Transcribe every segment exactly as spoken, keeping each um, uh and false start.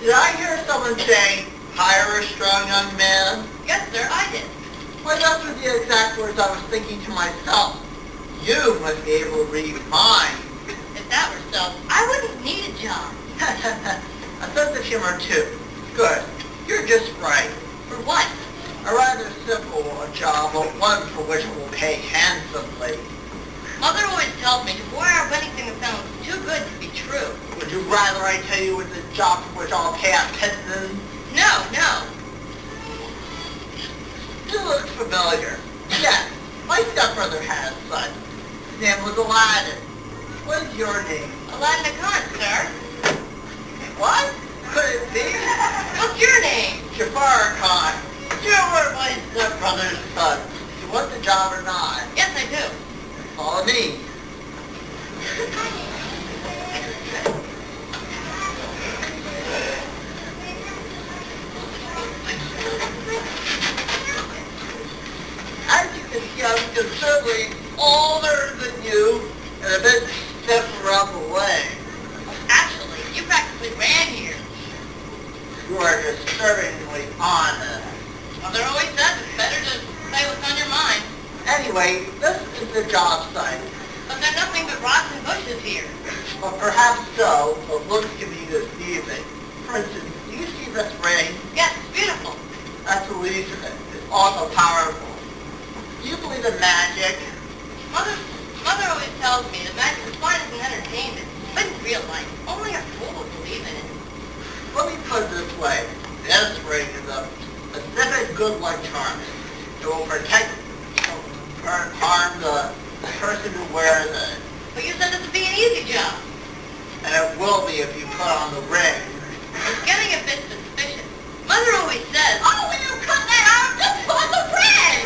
Did I hear someone say, hire a strong young man? Yes, sir, I did. Well, those were the exact words I was thinking to myself. You must be able to read mine. If that were so, I wouldn't need a job. A sense of humor, too. Good. You're just right. For what? A rather simple job, but one for which it will pay handsomely. Mother always tells me to beware of anything that sounds too good to be true. Would you rather I tell you it's a job for which I'll pay a pittance? No, no. You look familiar. Yes, my stepbrother has son. His name was Aladdin. What is your name? Aladdin the Khan, sir. What? Could it be? What's your name? Jafar Khan. You were my stepbrother's son. Do you want the job or not? Yes, I do. Follow me. As you can see, I'm considerably older than you and a bit stiff around the leg. Actually, you practically ran here. You are disturbingly honest. Mother always says it's better to say what's on your mind. Anyway, this is the job site. But there's nothing but rocks and bushes here. Well, perhaps so, but looks can be deceiving. For instance, do you see this ring? Yes, it's beautiful. That's the reason it's also powerful. Do you believe in magic? Mother, Mother always tells me that magic is fine as an entertainment, but in real life, only a fool would believe in it. Let me put it this way. This ring is a specific good luck charm. It will protect, it will harm the person who wears it. But you said this would be an easy job. And it will be if you put on the ring. It's getting a bit suspicious. Mother always says, oh, when you cut that out, just pull the ring!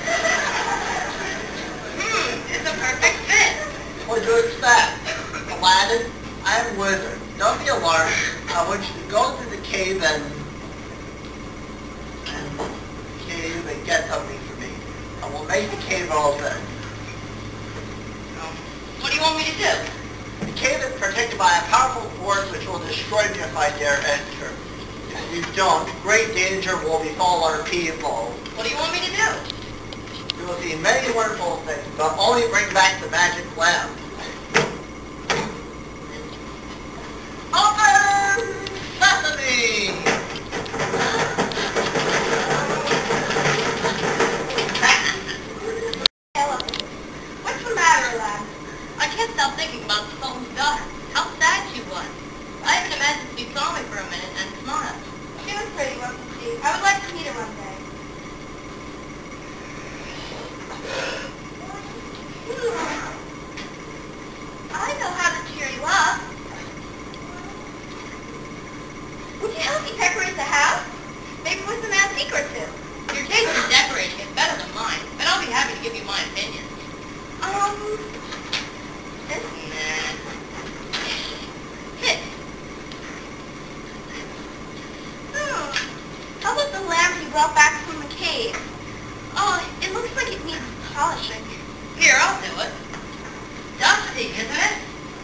Hmm, it's a perfect fit. What do you expect? Aladdin, I'm a wizard. Don't be alarmed. I want you to go to the cave and, and cave and get something for me. I will make the cave open. What do you want me to do? The cave is protected by a powerful force which will destroy me if I dare enter. If you don't, great danger will befall our people. What do you want me to do? You will see many wonderful things, but only bring back the magic lamp. Open sesame! What's the matter, lad? I can't stop thinking about the Sultan's daughter. How sad she was. I even imagined she saw me for a minute and smiled. She was pretty, wasn't she? I would like to meet her one day. I know how to cheer you up. Would you help me decorate the house? Maybe with some antique or two. Your taste in decorating is better than mine, but I'll be happy to give you my opinion. Um, this? Nah. Sit. Hmm. How about the lamp you brought back from the cave? Oh, it looks like it needs polishing. Here, I'll do it. Dusty, isn't it?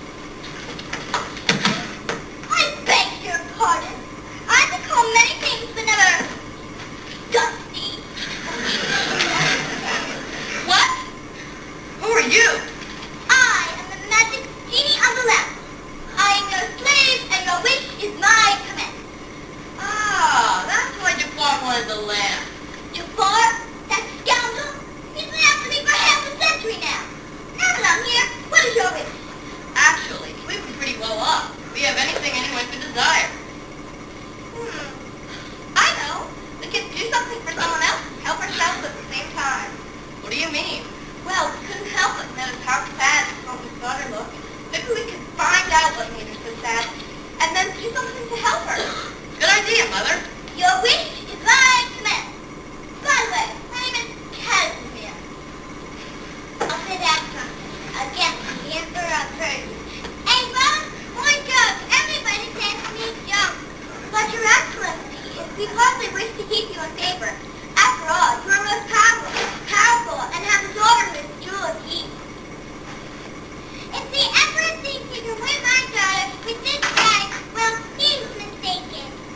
I beg your pardon. I've been called many things, but never dusty. What? Who are you? I am the magic genie of the lamp. I am your slave, and your wish is my command. Ah, that's why Jafar wanted the lamp. Jafar, that scoundrel, he's been after me for half a century now. Now that I'm here, what is your wish? Actually, we've been pretty well off. We have anything anyone could desire. Hmm. I know. We could do something for someone else and help ourselves at the same time. What do you mean? Well, we couldn't help but notice how sad the Sultan's daughter looked. Maybe we could find out what made her so sad, and then do something to help her. Good idea, Mother. Your wish is my command. By the way, my name is Casimir. I'll say that something against the Emperor of Persia. Hey, Ron, more jokes. Everybody says to me jokes. But your Excellency, it's because I wish to keep you in favor. After all, you are most powerful, powerful, and have a daughter who is the jewel of Eve. If the Emperor thinks you can win my daughter with this guy, well, he's mistaken.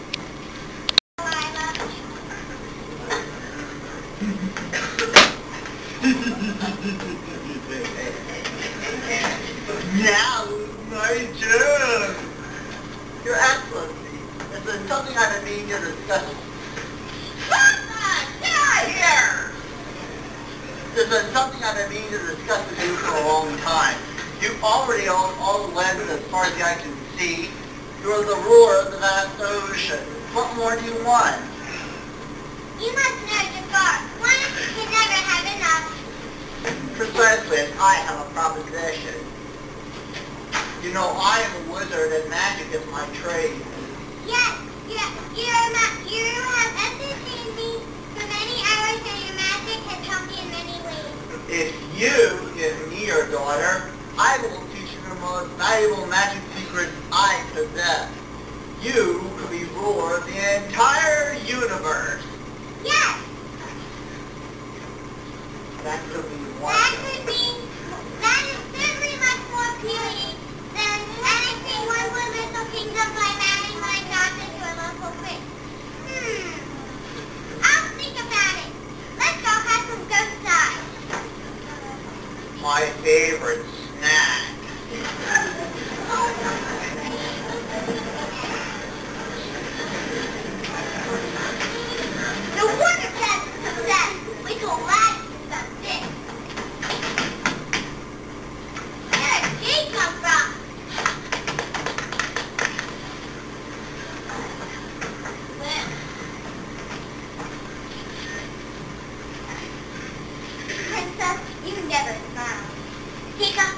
Now, my turn. Your Excellency, this is something I've been meaning to discuss. Papa, get out of here! This is something I've been meaning to discuss with you for a long time. You already own all the land as far as the eye can see. You are the ruler of the vast ocean. What more do you want? You must know, Jafar, one can never have enough. Precisely, as I have a proposition. You know, I am a wizard and magic is my trade. Yes, yes, you're ma- you have entertained me for many hours and your magic has helped me in many ways. If you give me your daughter, I will teach you the most valuable magic secrets I possess. You could be ruler of the entire universe. Yes, That could be that wonderful. could be, that is certainly much more appealing than anything one would little kingdom by marrying my daughter to a local prince. Hmm, I'll think about it. Let's go have some ghost eyes. My favorite snack. No wonder that's a success. We told Aladdin about this. Where did she come from? Well, Princess, you never smile. He comes